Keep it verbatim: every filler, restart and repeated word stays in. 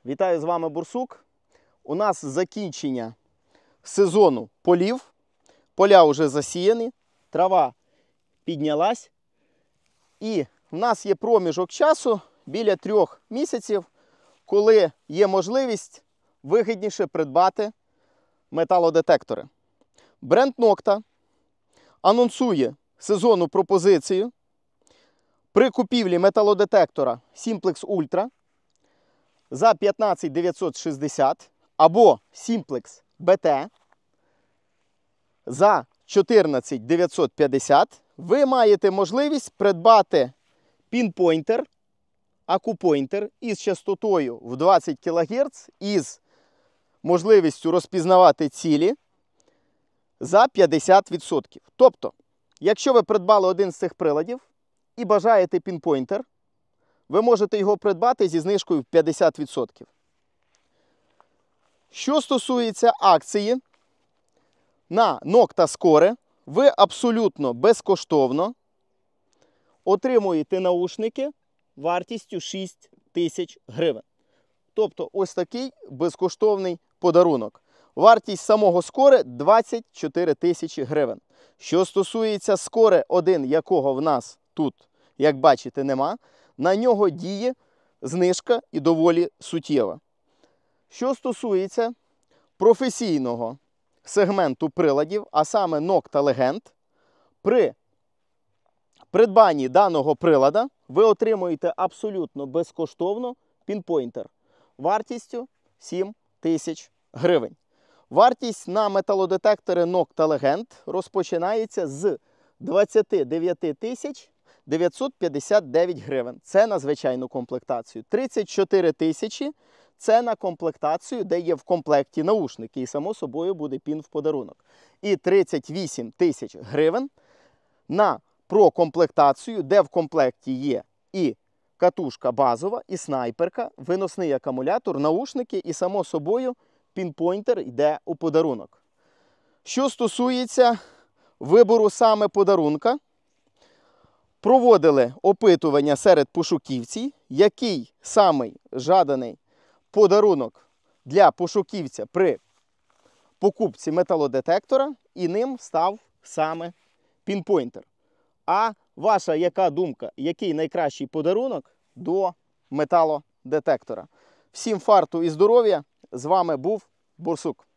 Вітаю з вами Бурсук. У нас закінчення сезону полів. Поля вже засіяні, трава піднялась. І в нас є проміжок часу біля трьох місяців, коли є можливість вигідніше придбати металодетектори. Бренд Nokta анонсує сезонну пропозицію при купівлі металодетектора Simplex Ultra за п'ятнадцять тисяч дев'ятсот шістдесят або Simplex бі ті за чотирнадцять тисяч дев'ятсот п'ятдесят ви маєте можливість придбати пінпойнтер, акупойнтер із частотою в двадцять кілогерц із можливістю розпізнавати цілі за п'ятдесят відсотків. Тобто, якщо ви придбали один з цих приладів і бажаєте пінпойнтер, ви можете його придбати зі знижкою в п'ятдесят відсотків. Що стосується акції, на Nokta Score ви абсолютно безкоштовно отримуєте наушники вартістю шість тисяч гривень. Тобто ось такий безкоштовний подарунок. Вартість самого Score двадцять чотири тисячі гривень. Що стосується Score один, якого в нас тут, як бачите, нема, на нього діє знижка і доволі суттєва. Що стосується професійного сегменту приладів, а саме Nokta Legend, при придбанні даного прилада ви отримуєте абсолютно безкоштовно пінпойнтер вартістю сім тисяч гривень. Вартість на металодетектори Nokta Legend розпочинається з двадцяти дев'яти тисяч дев'ятсот п'ятдесят дев'ять гривень. Це на звичайну комплектацію. тридцять чотири тисячі – це на комплектацію, де є в комплекті наушники. І, само собою, буде пін в подарунок. І тридцять вісім тисяч гривень на прокомплектацію, де в комплекті є і катушка базова, і снайперка, виносний акумулятор, наушники і, само собою, пінпойнтер йде у подарунок. Що стосується вибору саме подарунка, проводили опитування серед пошуківців, який самий жаданий подарунок для пошуківця при покупці металодетектора, і ним став саме пінпойнтер. А ваша яка думка, який найкращий подарунок до металодетектора? Всім фарту і здоров'я! З вами був Бурсук.